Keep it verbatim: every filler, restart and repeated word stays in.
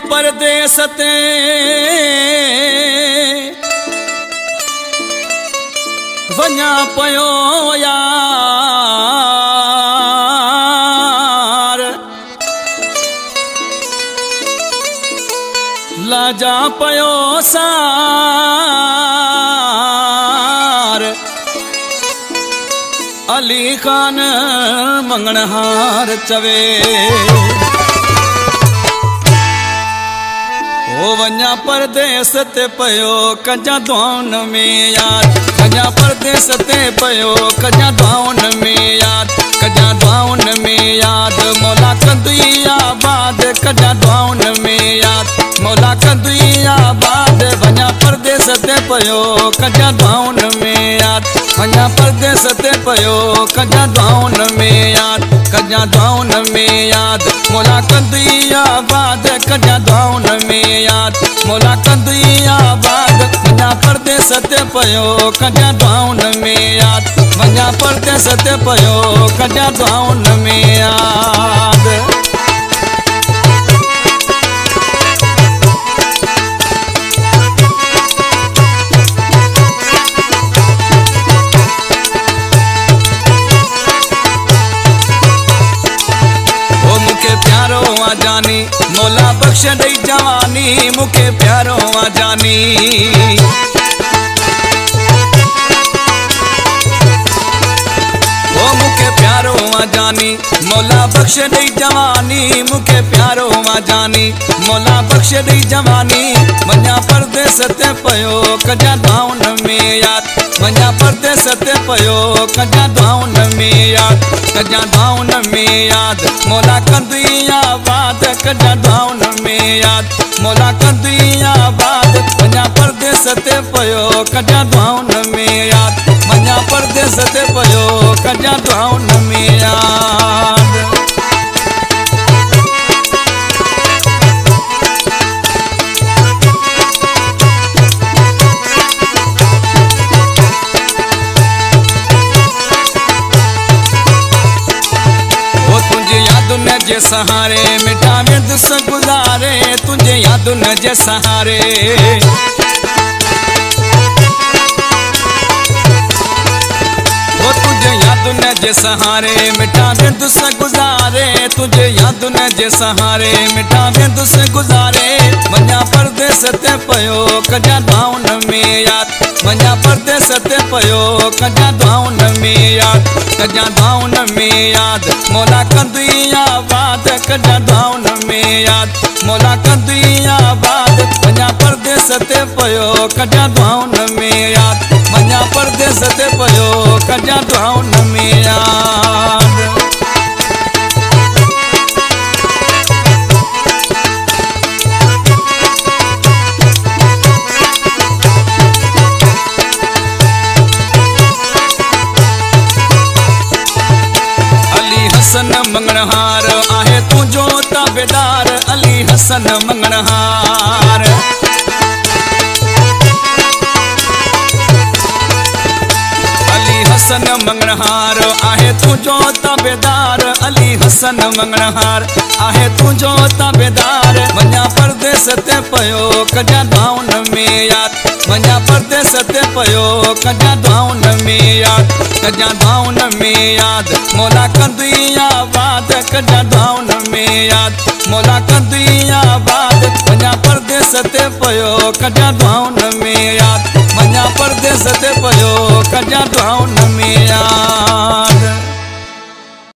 परदेस ते वञा पयो यार, लाजा पयो सार, अली खान मंगणहार चवे ओ वञा परदेस ते पयो कजा दुआउन में याद, कजा परदेस ते पयो कजा दुआउन में याद, कजा दुआउन में याद, मौला कंदुई आबाद कजा दुआउन में याद, मौला कंदुई आबाद, वञा परदेस ते पयो कजा दुआउन में याद, वञा परदेस ते पयो कजा दुआउन में याद, कजा दुआउन में याद, मौला कंदुई आबाद कजा दुआउन में याद, मौला कंदुई आबाद, वञा परदेस ते पयो कजा दुआउन में याद, वञा परदेस ते पयो कजा दुआउन में याद। जानी मौला बख्श दई जवानी मुखे प्यारो आ जानी, ओ मुखे प्यारो आ जानी मौला बख्श दई जवानी मुखे प्यारो आ जानी, मौला बख्श दई जवानी, वञा परदेस ते पयो कजा दुआउन में याद, वञा परदेस ते पयो कजा दुआउन में याद, कजा दुआउन में याद, मौला कंदुई आबाद कजा दुआउन में याद, मौला कंदुई आबाद, वञा परदेस ते पयो कजा दुआउन में याद, वञा परदेस ते पयो कजा दुआउन में याद। जे सहारे मिठा में दुस गुजारे, तुझे याद न जे सहारे, वो तुझे याद न जे सहारे मिठा में दुस गुजारे, तुझे याद न जे सहारे मिठा में दुस गुजारे, वञा परदेस ते पयो कजा दुआउन में याद, वञा परदेस ते पयो कजा दुआउन में याद, कजा दुआउन में याद, मौला कंदुई आबाद कजा दुआउन में याद, मौला कंदुई आबाद, वञा परदेस ते पयो कजा दुआउन में याद, वञा परदेस ते पयो कजा दुआउन में याद। हसन मंगणहार आहे तुझो ताबेदार, अली हसन मंगणहार, अली हसन मंगणहार आहे तुझो ताबेदार, अली हसन मंगणहार आहे तुझो ताबेदार, वञा परदेस ते पयो कजा दुआउन में याद, वञा परदेस ते पयो कजा दुआउन में याद, कजा दुआउन में याद, मौला कंदुई आबाद कजा दुआउन में याद, मौला कंदुई आबाद, वञा परदेस ते पयो कजा दुआउन में याद, वञा परदेस ते पयो कजा दुआउन में याद।